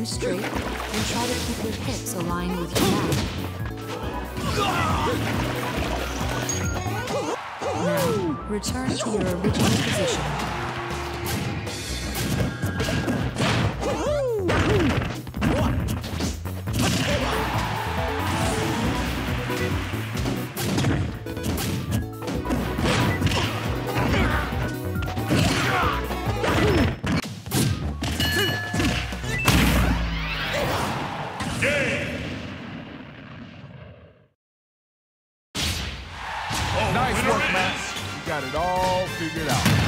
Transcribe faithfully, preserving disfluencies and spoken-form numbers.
arms straight and try to keep your hips aligned with your mat. Now, return to your original position. Nice work, Matt. You got it all figured out.